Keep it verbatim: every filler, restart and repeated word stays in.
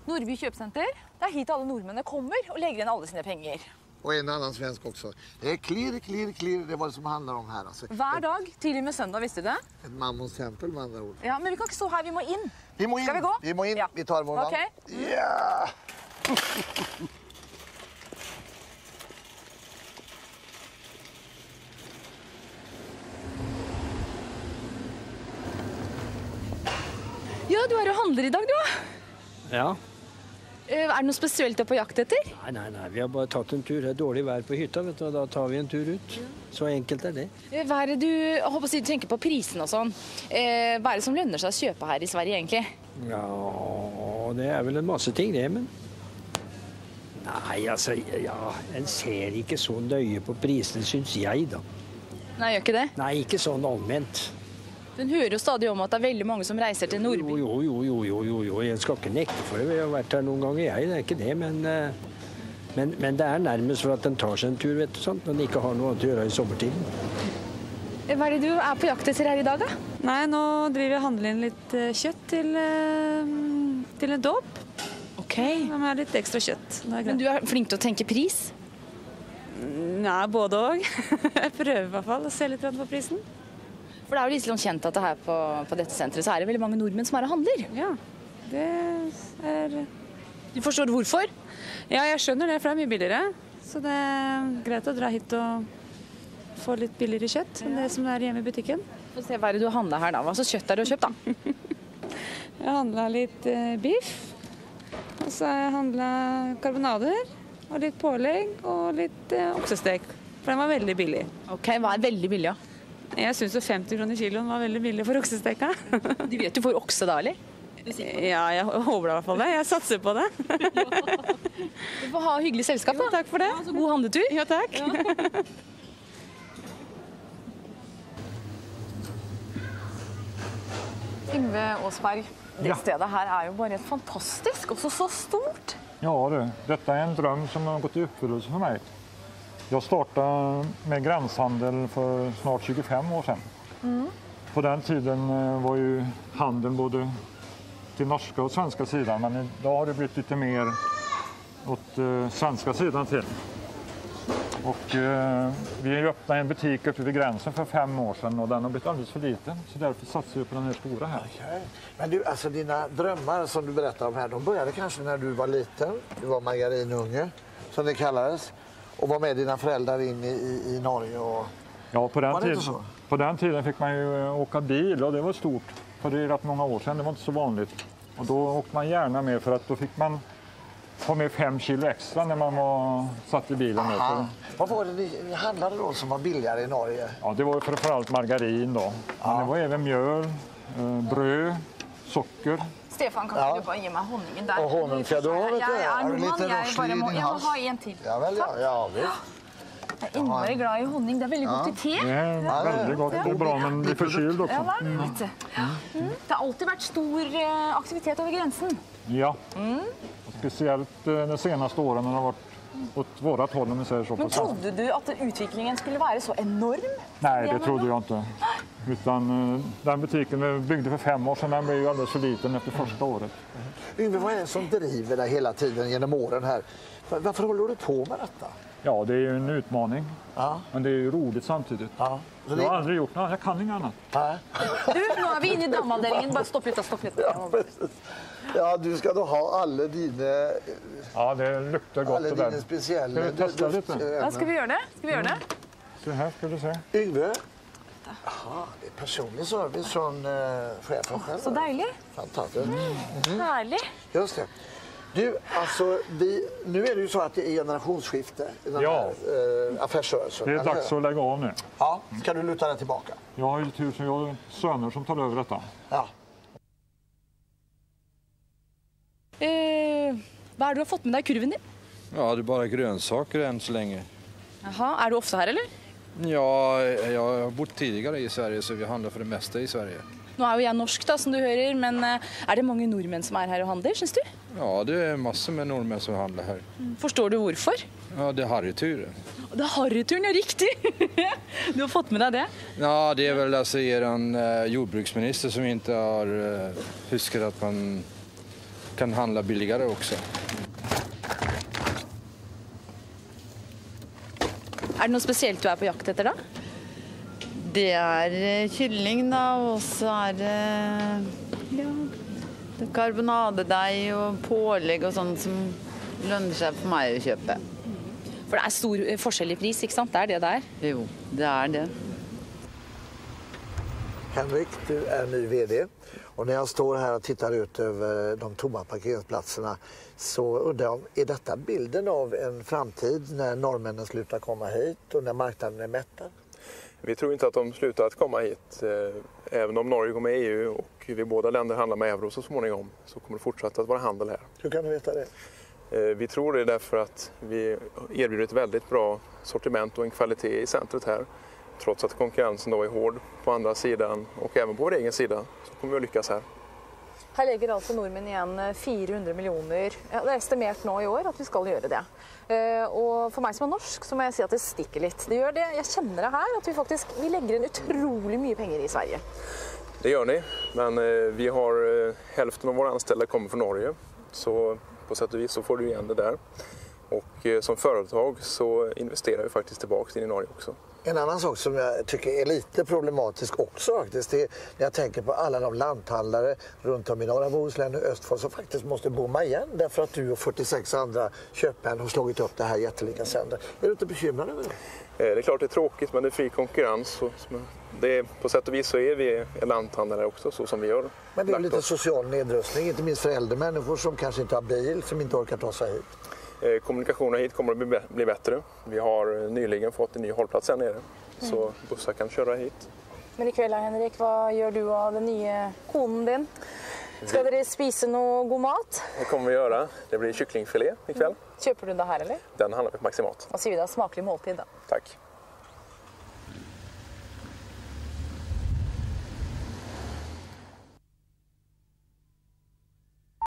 Nordby kjøpesenter. Det er hit alle nordmennene kommer og legger inn alle sine penger. Och en annan svensk också. Det är klirr, klirr, klirr. Det var det som handlar om här. Alltså. Hver dag, til og med søndag, visste du det? Ett mammons tempel med andra ord. Ja, men vi kan ikke stå her, vi må inn. Vi må inn. Skal vi gå? Vi må inn. Ja. Vi tar vår Ok. Ja! Ja, du er jo handler i dag, du. Ja. Eh, Er det noe spesielt du er på jakt etter? Nei, nei, nei. Vi har bare tatt en tur. Det er dårlig vær på hytta, vet du, og da tar vi en tur ut. Så enkelt er det. Eh, Hva er det du jeg håper å si, du tenker på prisen og sånn? Eh, Hva er det som lønner seg å kjøpe her i Sverige, egentlig? Ja, det er vel en masse ting, det, men... Nei, altså, ja, en ser ikke så nøye på prisene, synes jeg, da. Nei, gjør ikke det? Nei, ikke sånn allment. Den hører jo stadig om at det er veldig mange som reiser til Nordby. Jo, jo, jo, jo, jo, jo. Jeg skal ikke nekte for det. Vi har vært her noen ganger, jeg, det er ikke det, men... eh, Men, men det er nærmest for at den tar seg en tur, vet du, sånn, når den ikke har noe annet å gjøre i sommertiden. Eh, Hva er det du er på jakt etter her i dag, da? Nei, nå driver jeg og handler inn litt eh, kjøtt til, eh, til en dåp. Ok. Da må jeg ha litt ekstra kjøtt. Det er Men greit. du er flink til å tenke pris? Nei, både og. Jeg prøver i hvert fall å se litt på prisen. For det er jo litt sånn kjent at det her på, på dette senteret så er det veldig mange nordmenn som er og handler. Ja, det er... Du forstår hvorfor? Ja, jeg skjønner det, for det er mye billigere. Så det er greit å dra hit og få litt billigere kjøtt enn det som er hjemme i butikken. Få se hva er det du handler her da. Hva slags kjøtt er det du har kjøpt da? Jeg handlet litt eh, biff, og så har jeg handlet karbonader, og litt pålegg, og litt eh, oksestek. For den var veldig billig. Ok, hva er veldig billig, ja? Jeg synes jo femti kroner kiloen var veldig billig for oksesteka. Du vet du får okse da, eller? Ja, jeg håper det i hvert fall det. Jeg satser på det. Du får ha hyggelig selskap da. Jo, takk for det. Ja, så god handletur. Ja, takk. Yngve Åsberg, det stedet her er jo bare helt fantastisk, også så stort. Ja du, detta är en dröm som har gått i uppfyllelse för mig. Jag startade med gränshandel för snart tjugofem år sedan. Mm. På den tiden eh, var ju handeln både till norska och svenska sidan, men idag har det blivit lite mer åt eh, svenska sidan till. Och eh, vi öppnade en butik uppe vid gränsen för fem år sedan och den har blivit alldeles för liten, så därför satsar vi på den här stora här. Okej. Men du, alltså dina drömmar som du berättar om här, de började kanske när du var liten. Du var margarinunge, som det kallades. Och var med dina föräldrar in i, i, i Norge och... Ja, på den, Var det tiden, inte så? på den tiden fick man ju eh, åka bil och det var stort. För det är rätt många år sedan, det var inte så vanligt. Och då åkte man gärna med för att då fick man få med fem kilo extra när man var satt i bilen. Med. Så, Vad var det ni handlade då som var billigare i Norge? ja, det var framförallt margarin då. Men det var även mjöl, eh, bröd, socker. Stefan, kan Ja. du bare gi meg honningen der? Och honungsfjäder, vet du. Jeg er Har du nordmann, lite jeg rorslig bare i må... din Jeg må hals? ha en til. Ja, väl, ja, ja visst. Jeg er innmari glad i honning, det er veldig godt i te. Det är väldigt gott, det är bra men det är förkyld Ja, också. hva er det, vet du? Mm. Det har alltid vært stor eh, aktivitet over grensen. Ja, och speciellt eh, de senaste åren när det har varit åt vårat håll om vi säger så. Men på svenska. trodde du at utviklingen skulle være så enorm? Nej, det trodde jag inte. Utan eh, den butiken vi byggde för fem år sedan, den blev ju alldeles för liten efter första året. Yngve, vad är det som driver dig hela tiden genom åren här? Var- Varför håller du på med detta? Ja, det är ju en utmaning. Ja. Men det är ju roligt samtidigt. Ja. Så Jag det- har aldrig gjort något, jag kan inget annat. Nej. Du, nå er vi inne i damavdelingen. Bare stopp litt, stopp litt. Ja, precis. Ja, du ska då ha alla dina, Ja, det luktar gott alla det dina där. speciella... Ska vi testa lite? Ja, skal vi gjøre det? Skal vi gjøre det? Så här ska du se. Yngve? Jaha, det är personlig service från uh, chefen själv. Så deilig. Fantastiskt. Herlig. Just det. Du, alltså, vi, nu är det ju så att det är generationsskifte i den Ja. här uh, affärsrörelsen. Det är eller dags hur? att lägga av nu. Ja, ska du luta dig tillbaka? Jag har ju tur som jag har söner som tar över detta. Ja. Eh, hva er det du har fått med deg i kurven din? Ja, det är bara grönsaker än så länge. Jaha, er du ofte her, eller? Ja, jag har bott tidigare i Sverige så vi handlar för det mesta i Sverige. Nå er jo jeg norsk, da, som du hører, men eh, er det mange nordmenn som er her og handler, syns du? Ja, det är massor med norrmän som handlar här. Forstår du hvorfor? Ja, det är harryturen. Det er harryturen, ja, riktig! Du har fått med deg det? Ja, det är väl alltså er eh, jordbruksminister som inte har eh, huskat att man kan handla billigare också. Är det något speciellt du är på jakt efter då? Det är kylling då, och så är det ja, karbonadedeig och pålägg och sånt som lönar sig för mig att köpa. För det är stor forskjell i pris, inte sant? Det är det där. Jo, det är det. Henrik, du är ny vd. Och när jag står här och tittar ut över de tomma parkeringsplatserna så undrar jag om, är detta bilden av en framtid när norrmännen slutar komma hit och när marknaden är mättad? Vi tror inte att de slutar att komma hit. Även om Norge går med i E U och vi båda länder handlar med euro så småningom så kommer det fortsätta att vara handel här. Hur kan du veta det? Vi tror det därför att vi erbjuder ett väldigt bra sortiment och en kvalitet i centret här. Trots att konkurrensen då är hård på andra sidan och även på vår egen sida så kommer vi att lyckas här. Här lägger alltså norrmän igen fyrahundra miljoner. Ja, det är estimerat nu i år att vi ska göra det. Uh, och för mig som är norsk så måste jag säga att det sticker lite. Det gör det. Jag känner det här att vi faktiskt vi lägger en otroligt mycket pengar i Sverige. Det gör ni, men uh, vi har uh, hälften av våra anställda kommer från Norge. Så på sätt och vis så får du igen det där. Och uh, som företag så investerar vi faktiskt tillbaka in i Norge också. En annan sak som jag tycker är lite problematisk också faktiskt, det är när jag tänker på alla de lanthandlare runt om i norra Bohuslän och Östfold som faktiskt måste bomma igen därför att du och fyrtiosex andra köpmän har slagit upp det här jättelika centret. Är du inte bekymrad över det? Det är klart det är tråkigt, men det är fri konkurrens. Det är, på sätt och vis så är vi lanthandlare också, så som vi gör. Men det är lite social nedrustning, inte minst för äldre människor som kanske inte har bil, som inte orkar ta sig hit. Kommunikationen hit kommer att bli bättre. Vi har nyligen fått en ny hållplats här nere, så bussar kan köra hit. Men ikväll, Henrik, vad gör du av den nya konen din? Ska ni spisa någon god mat? Det kommer vi göra. Det blir kycklingfilé ikväll. Köper du det här eller? Den handlar vi på Maximat. Vad säger vi då? Smaklig måltid då. Tack.